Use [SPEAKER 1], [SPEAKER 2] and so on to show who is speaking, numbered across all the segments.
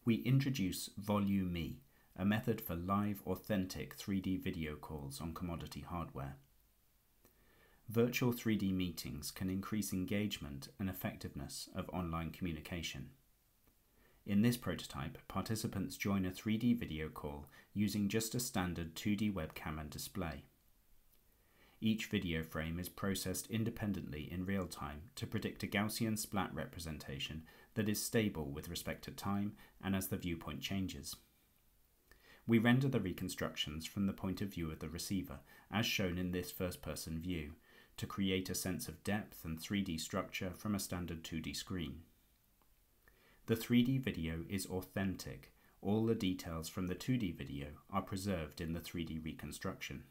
[SPEAKER 1] we introduce VoluMe, a method for live, authentic 3D video calls on commodity hardware. Virtual 3D meetings can increase engagement and effectiveness of online communication. In this prototype, participants join a 3D video call using just a standard 2D webcam and display. Each video frame is processed independently in real time to predict a Gaussian splat representation that is stable with respect to time and as the viewpoint changes. We render the reconstructions from the point of view of the receiver, as shown in this first-person view, to create a sense of depth and 3D structure from a standard 2D screen. The 3D video is authentic. All the details from the 2D video are preserved in the 3D reconstruction.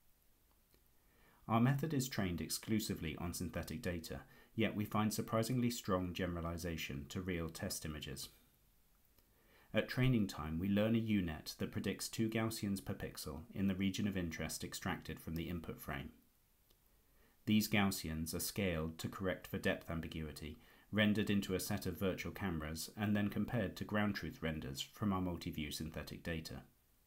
[SPEAKER 1] Our method is trained exclusively on synthetic data, yet we find surprisingly strong generalization to real test images. At training time, we learn a U-net that predicts 2 Gaussians per pixel in the region of interest extracted from the input frame. These Gaussians are scaled to correct for depth ambiguity, rendered into a set of virtual cameras, and then compared to ground truth renders from our multi-view synthetic data.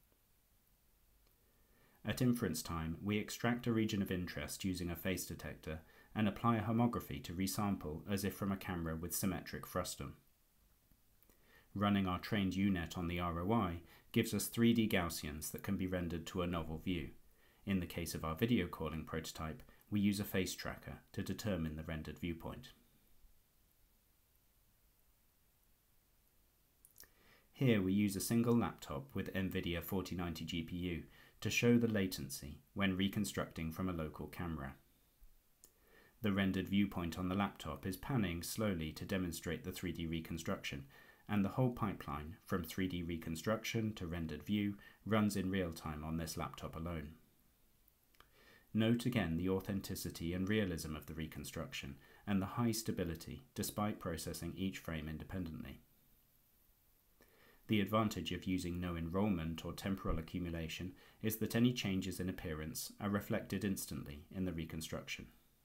[SPEAKER 1] At inference time, we extract a region of interest using a phase detector and apply a homography to resample as if from a camera with symmetric frustum. Running our trained U-net on the ROI gives us 3D Gaussians that can be rendered to a novel view. In the case of our video calling prototype, we use a face tracker to determine the rendered viewpoint. Here we use a single laptop with NVIDIA 4090 GPU to show the latency when reconstructing from a local camera. The rendered viewpoint on the laptop is panning slowly to demonstrate the 3D reconstruction, and the whole pipeline from 3D reconstruction to rendered view runs in real time on this laptop alone. Note again the authenticity and realism of the reconstruction and the high stability despite processing each frame independently. The advantage of using no enrolment or temporal accumulation is that any changes in appearance are reflected instantly in the reconstruction.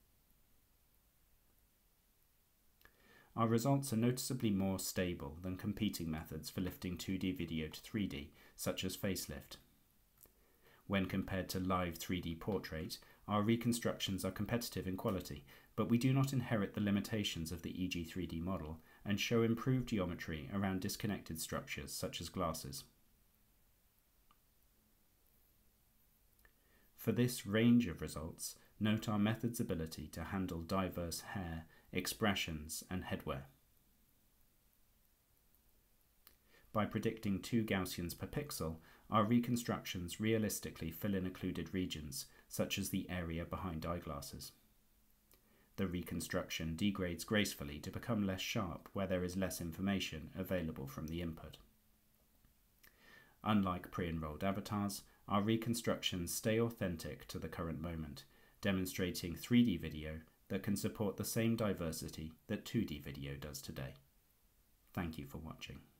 [SPEAKER 1] Our results are noticeably more stable than competing methods for lifting 2D video to 3D, such as facelift. When compared to live 3D portrait, our reconstructions are competitive in quality, but we do not inherit the limitations of the EG3D model and show improved geometry around disconnected structures such as glasses. For this range of results, note our method's ability to handle diverse hair, expressions, and headwear. By predicting 2 Gaussians per pixel, our reconstructions realistically fill in occluded regions, such as the area behind eyeglasses. The reconstruction degrades gracefully to become less sharp where there is less information available from the input. Unlike pre-enrolled avatars, our reconstructions stay authentic to the current moment, demonstrating 3D video that can support the same diversity that 2D video does today. Thank you for watching.